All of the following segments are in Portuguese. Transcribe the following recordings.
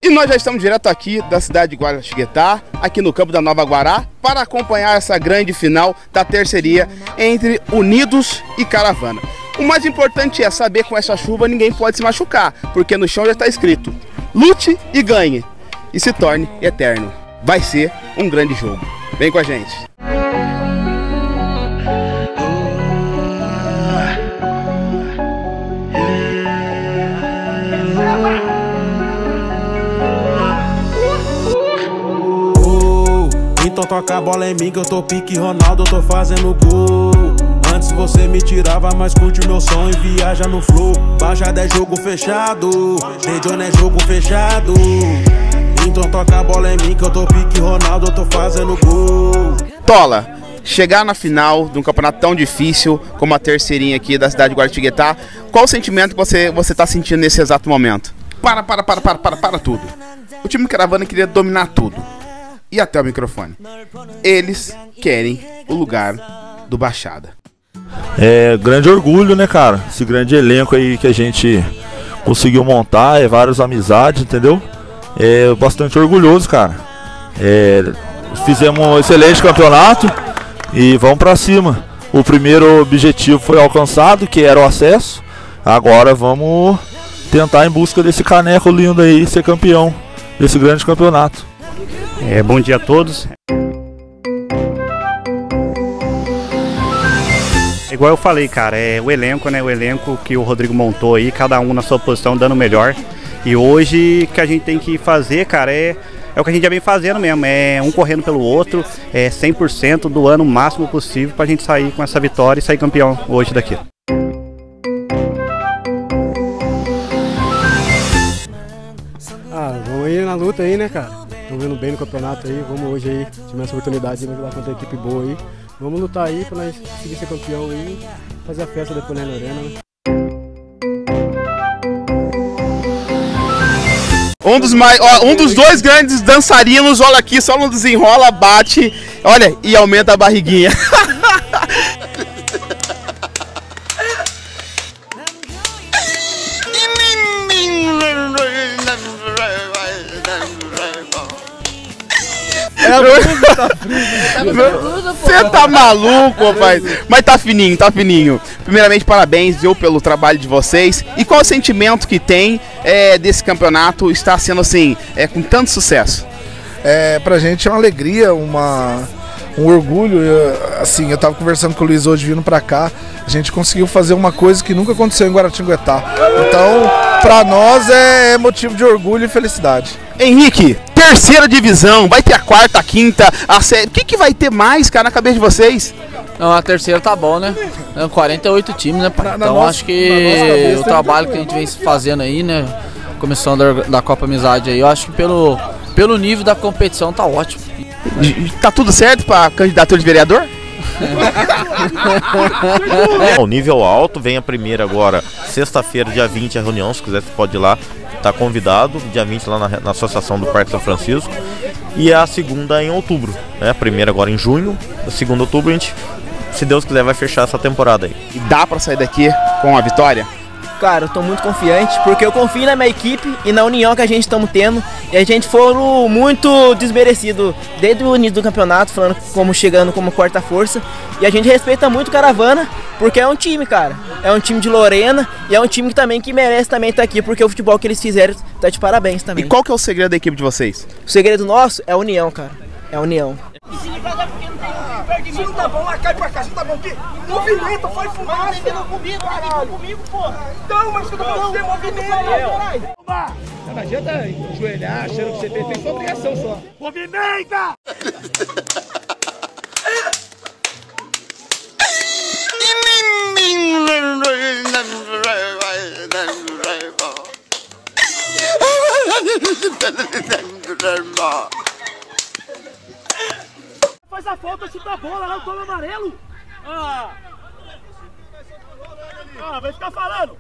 E nós já estamos direto aqui da cidade de Guaratinguetá, aqui no campo da Nova Guará, para acompanhar essa grande final da terceria entre Unidos e Caravana. O mais importante é saber que com essa chuva ninguém pode se machucar, porque no chão já está escrito: lute e ganhe, e se torne eterno. Vai ser um grande jogo. Vem com a gente. Então toca a bola em mim que eu tô pique Ronaldo, eu tô fazendo gol. Antes você me tirava, mas curte o meu som e viaja no flow. Baixada é jogo fechado, Dejon é jogo fechado. Então toca a bola em mim que eu tô pique Ronaldo, eu tô fazendo gol. Tola, chegar na final de um campeonato tão difícil como a terceirinha aqui da cidade de Guaratinguetá, qual o sentimento que você tá sentindo nesse exato momento? Para tudo. O time Caravana queria dominar tudo. E até o microfone. Eles querem o lugar do Baixada. É grande orgulho, né, cara? Esse grande elenco aí que a gente conseguiu montar, várias amizades, entendeu? É bastante orgulhoso, cara. Fizemos um excelente campeonato e vamos pra cima. O primeiro objetivo foi alcançado, que era o acesso. Agora vamos tentar em busca desse caneco lindo aí, ser campeão desse grande campeonato. Bom dia a todos. Igual eu falei, cara, o elenco, né? O elenco que o Rodrigo montou aí, cada um na sua posição, dando o melhor. E hoje o que a gente tem que fazer, cara, é o que a gente já vem fazendo mesmo, um correndo pelo outro, 100% doando o máximo possível pra gente sair com essa vitória e sair campeão hoje daqui. Vamos aí na luta aí, né, cara? Estão vendo bem no campeonato aí, vamos hoje aí, tiver essa oportunidade de jogar contra a equipe boa aí. Vamos lutar aí pra nós conseguir ser campeão aí e fazer a festa depois na Lorena, né? Um dos dois grandes dançarinos, olha aqui, só não desenrola, bate, olha, e aumenta a barriguinha. Você tá maluco, rapaz? Mas tá fininho, tá fininho. Primeiramente, parabéns, viu, pelo trabalho de vocês. E qual o sentimento que tem desse campeonato estar sendo assim, com tanto sucesso? Pra gente é uma alegria, um orgulho. Assim, eu tava conversando com o Luiz hoje vindo pra cá. A gente conseguiu fazer uma coisa que nunca aconteceu em Guaratinguetá. Então, pra nós é motivo de orgulho e felicidade. Henrique, terceira divisão, vai ter a quarta, a quinta, a série. O que vai ter mais, cara, na cabeça de vocês? Não, a terceira tá bom, né? 48 times, né, pai? Então acho que o trabalho que a gente vem fazendo aí, né? Comissão da Copa Amizade aí, eu acho que pelo nível da competição tá ótimo. Tá tudo certo pra candidatura de vereador? O nível alto, vem a primeira agora, sexta-feira, dia 20, a reunião, se quiser você pode ir lá, tá convidado, dia 20 lá na Associação do Parque São Francisco, e a segunda em outubro, né? A primeira agora em junho, a segunda outubro a gente, se Deus quiser, vai fechar essa temporada aí. E dá pra sair daqui com a vitória? Cara, eu tô muito confiante, porque eu confio na minha equipe e na união que a gente estamos tendo. E a gente foram muito desmerecido desde o início do campeonato, falando como chegando como quarta força. E a gente respeita muito o Caravana, porque é um time, cara. É um time de Lorena e é um time também que merece também estar aqui, porque o futebol que eles fizeram tá de parabéns também. E qual que é o segredo da equipe de vocês? O segredo nosso é a união, cara. É a união. Se não tá bom, lá cai pra cá, se não tá bom aqui. Movimento, foi fumaça. Comigo, porra. Então, mas eu tô falando de movimento, caralho. Não adianta ajoelhar achando que você tem sua obrigação só. Movimenta! Faz a falta, chuta a bola lá, o toma amarelo. Vai ficar falando.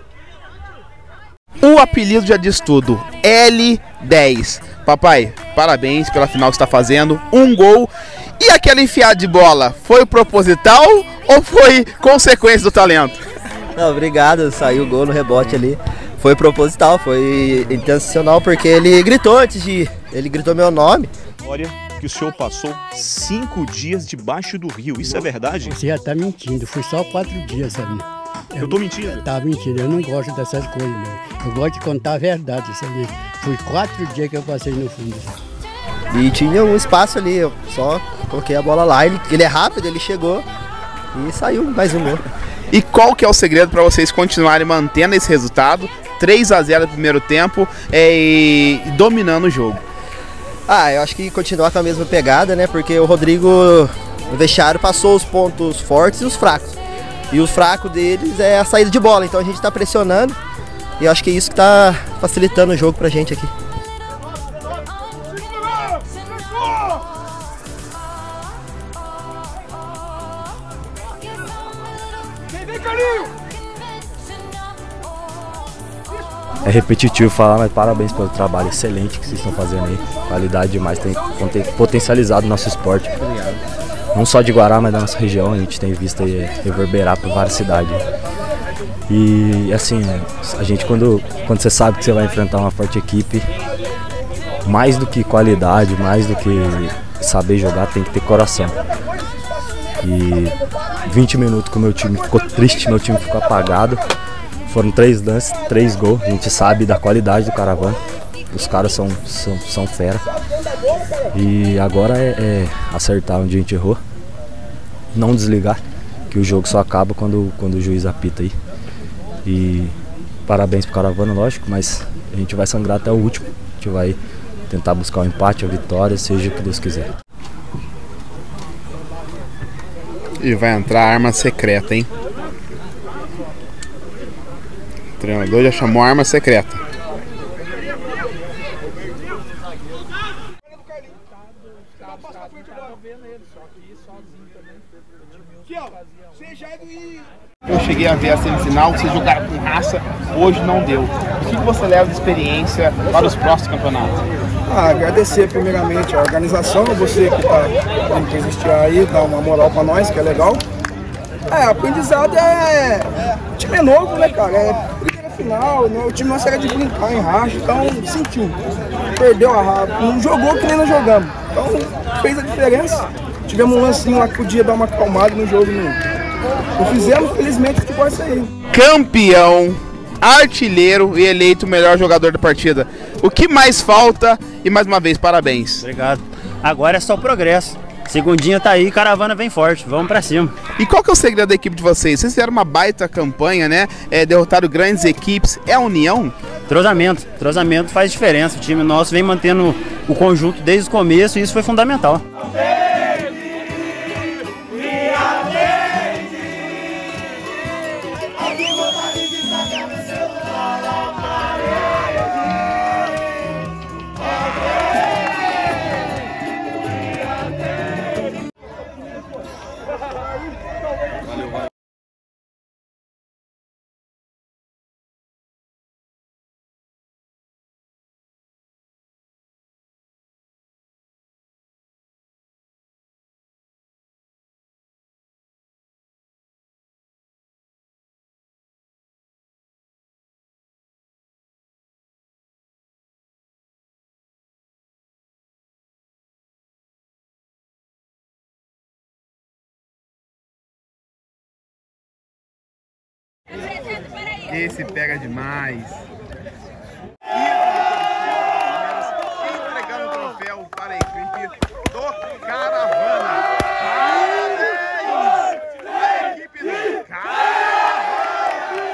O apelido já diz tudo, L10. Papai, parabéns pela final que você está fazendo, um gol. E aquela enfiada de bola, foi proposital ou foi consequência do talento? Não, obrigado, saiu o gol no rebote ali. Foi proposital, foi intencional, porque ele gritou antes de ir. Ele gritou meu nome. Olha que o senhor passou 5 dias debaixo do rio, isso é verdade? Você já tá mentindo, foi só 4 dias, sabe? Eu tô mentindo? Tá mentindo, eu não gosto dessas coisas, não. Eu gosto de contar a verdade, sabe? Foi 4 dias que eu passei no fundo. E tinha um espaço ali, eu só coloquei a bola lá, ele é rápido, ele chegou e saiu mais um gol. E qual que é o segredo para vocês continuarem mantendo esse resultado? 3-0 no primeiro tempo e dominando o jogo. Eu acho que continuar com a mesma pegada, né? Porque o Rodrigo, no vestiário, passou os pontos fortes e os fracos. E os fracos deles é a saída de bola, então a gente tá pressionando. E eu acho que é isso que tá facilitando o jogo pra gente aqui. É repetitivo falar, mas parabéns pelo trabalho excelente que vocês estão fazendo aí. Qualidade demais, tem potencializado o nosso esporte. Não só de Guará, mas da nossa região, a gente tem visto aí reverberar por várias cidades. E assim, a gente quando você sabe que você vai enfrentar uma forte equipe, mais do que qualidade, mais do que saber jogar, tem que ter coração. E 20 minutos que o meu time ficou triste, meu time ficou apagado. Foram 3 lances, 3 gols. A gente sabe da qualidade do Caravana. Os caras são fera. E agora é acertar onde a gente errou. Não desligar, que o jogo só acaba quando o juiz apita aí. E parabéns pro Caravana, lógico, mas a gente vai sangrar até o último. A gente vai tentar buscar o empate, a vitória, seja o que Deus quiser. E vai entrar a arma secreta, hein? O treinador já chamou a arma secreta. Eu cheguei a ver a semifinal, vocês jogaram com raça, hoje não deu. O que você leva de experiência para os próximos campeonatos? Agradecer primeiramente a organização, você que está tendo que existir aí, dar uma moral para nós, que é legal. Aprendizado o time é novo, né, cara? É primeira final, o time nosso era de brincar em racha, então sentiu. Perdeu a raça, não jogou que nem nós jogamos. Então fez a diferença. Tivemos um lancinho lá que podia dar uma acalmada no jogo. Não fizemos, felizmente, o futebol é isso aí. Campeão, artilheiro e eleito o melhor jogador da partida. O que mais falta? E mais uma vez, parabéns. Obrigado. Agora é só progresso. Segundinha tá aí, Caravana vem forte, vamos pra cima. E qual que é o segredo da equipe de vocês? Vocês fizeram uma baita campanha, né? Derrotaram grandes equipes. É a união? Entrosamento faz diferença. O time nosso vem mantendo o conjunto desde o começo e isso foi fundamental. Esse pega demais. Entregando o troféu para a equipe do Caravana. Parabéns! A equipe do Caravana!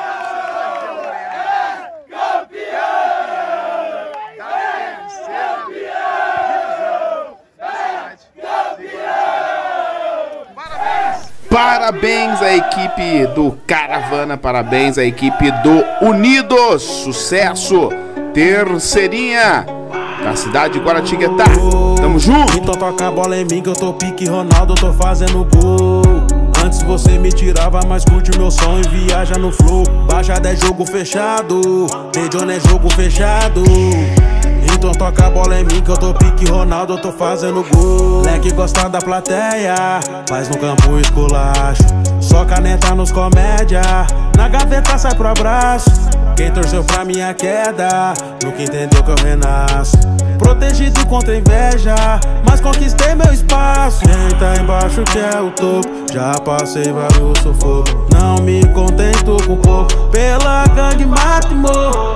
Campeão da terceira divisão da cidade de Guaratinguetá. Parabéns à equipe do Caravana, parabéns à equipe do Unidos, sucesso, terceirinha da cidade de Guaratinguetá, tamo junto. Então toca a bola em mim que eu tô pique Ronaldo, eu tô fazendo gol. Antes você me tirava, mas curte o meu som e viaja no flow. Baixada é jogo fechado, The John é jogo fechado. Então toca toca a bola em mim que eu tô pique Ronaldo, eu tô fazendo gol. Leque gosta da plateia, faz no campo esculacho. Só caneta nos comédia, na gaveta sai pro abraço. Quem torceu pra minha queda, nunca entendeu que eu renasço. Protegido contra a inveja, mas conquistei meu espaço. Quem tá embaixo que é o topo, já passei vários sufocos. Não me contento com pouco, pela gangue mato e morro.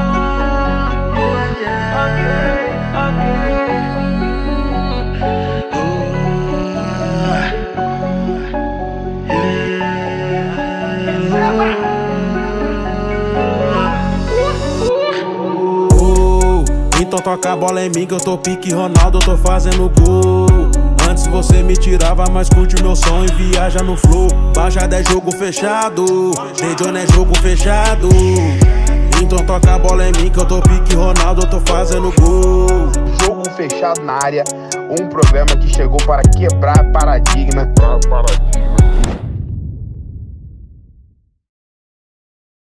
Então toca a bola em mim que eu tô pique Ronaldo, eu tô fazendo gol. Antes você me tirava, mas curte o meu som e viaja no flow. Baixada é jogo fechado, The John é jogo fechado. Então toca a bola em mim que eu tô pique Ronaldo, eu tô fazendo gol. Jogo fechado na área, um programa que chegou para quebrar paradigma.